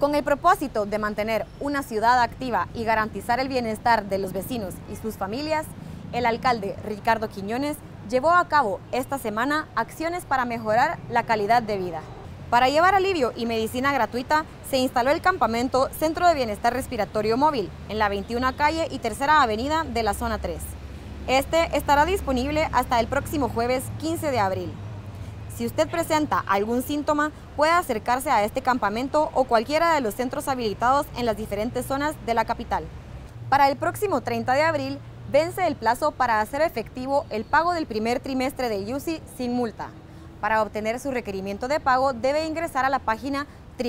Con el propósito de mantener una ciudad activa y garantizar el bienestar de los vecinos y sus familias, el alcalde Ricardo Quiñones llevó a cabo esta semana acciones para mejorar la calidad de vida. Para llevar alivio y medicina gratuita, se instaló el campamento Centro de Bienestar Respiratorio Móvil en la 21 calle y 3ª avenida de la zona 3. Este estará disponible hasta el próximo jueves 15 de abril. Si usted presenta algún síntoma, puede acercarse a este campamento o cualquiera de los centros habilitados en las diferentes zonas de la capital. Para el próximo 30 de abril, vence el plazo para hacer efectivo el pago del primer trimestre de IUCI sin multa. Para obtener su requerimiento de pago, debe ingresar a la página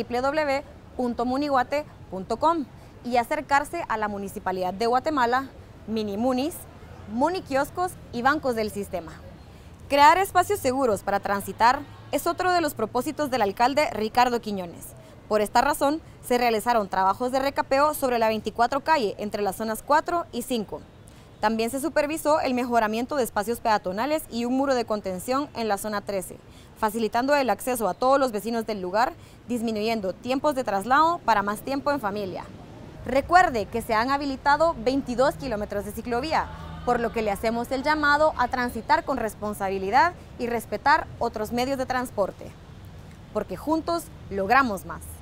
www.muniguate.com y acercarse a la Municipalidad de Guatemala, Minimunis, Muniquioscos y bancos del sistema. Crear espacios seguros para transitar es otro de los propósitos del alcalde Ricardo Quiñones. Por esta razón, se realizaron trabajos de recapeo sobre la 24 calle entre las zonas 4 y 5. También se supervisó el mejoramiento de espacios peatonales y un muro de contención en la zona 13, facilitando el acceso a todos los vecinos del lugar, disminuyendo tiempos de traslado para más tiempo en familia. Recuerde que se han habilitado 22 kilómetros de ciclovía, por lo que le hacemos el llamado a transitar con responsabilidad y respetar otros medios de transporte, porque juntos logramos más.